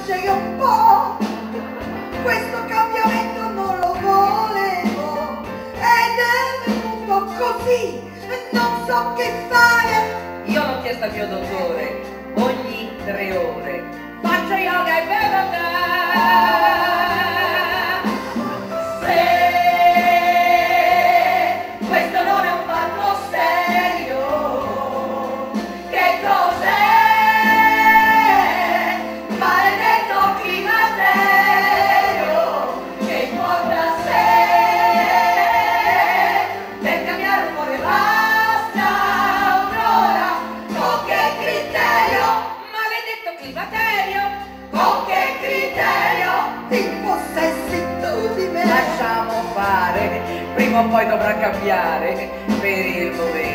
faccia io un po', questo cambiamento non lo volevo ed è venuto così, non so che fare. Io l'ho chiesto al mio dottore, ogni 3 ore faccio yoga e bevo tè. Se questo non è un fatto serio, che cos'è? Maledetto climaterio che porta a sé per cambiare un po' le basta un'ora. Con che criterio? Maledetto climaterio, con che criterio? Ti possessi tu di me. Lasciamo fare, prima o poi dovrà cambiare per il momento.